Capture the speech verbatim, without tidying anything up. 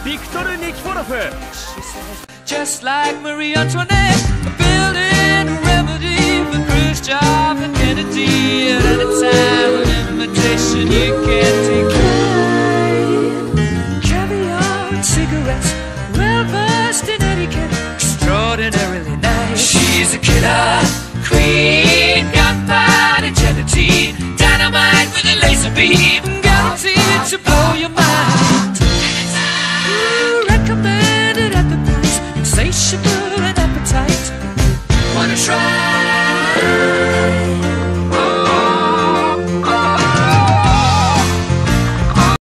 ビクトル・ニキフォロフ。 Just like Marie Antoinette, building a remedy for Khrushchev and Kennedy. At any time, an invitation you can't decline. Caviar and cigarettes, well versed in etiquette, extraordinarily nice. She's a killer queen, gunpowder gelatine, dynamite with a laser beam.